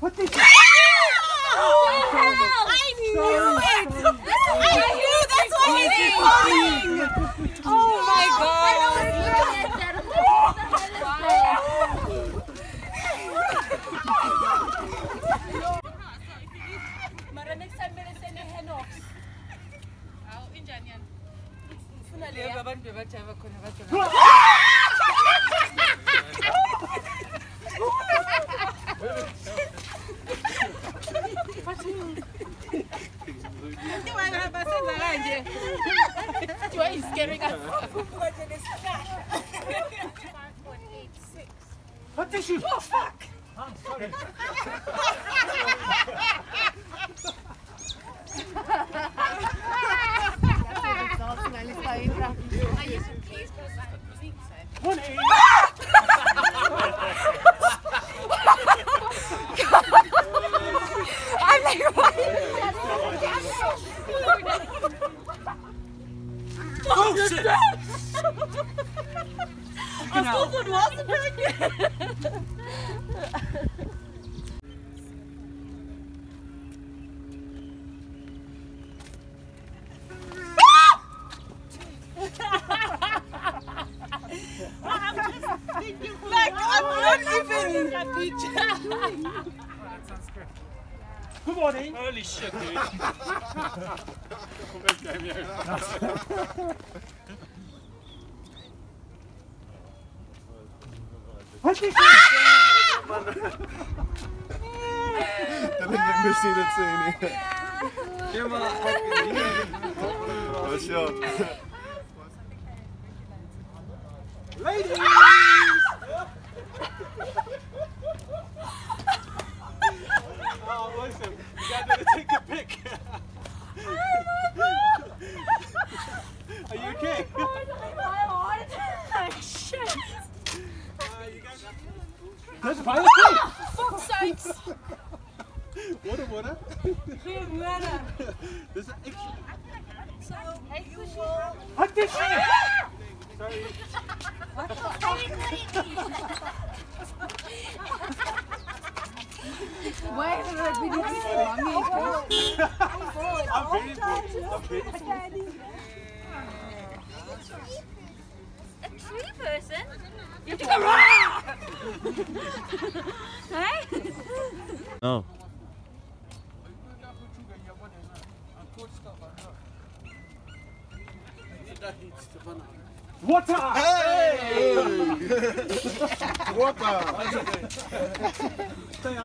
What the hell? I knew it! I knew that's what he's doing! Oh my god! Maraming sandali sa Henox. Ako, Indian yan. Why is scaring us? What the shit? Oh fuck! I'm sorry. Honey! I'm like, what? Oh shit! I thought it wasn't pregnant. Like, I'm not even. Good morning. Holy shit, dude. What the shit? Talagang gusto na sa inyo. Yung mga oh, shot. Ladies! Oh, listen, you gotta take a pic. Are you okay? Shit! That's fine. Okay. Fuck's sakes! Water, water. Geen water. This is extra. So, you will... What the shit? Sorry. What the fuck? Why is it like we need to swim? I'm very important. I'm very important. A tree person? You have to go rah! Hey? No. Water! Hey! Water! Stay up.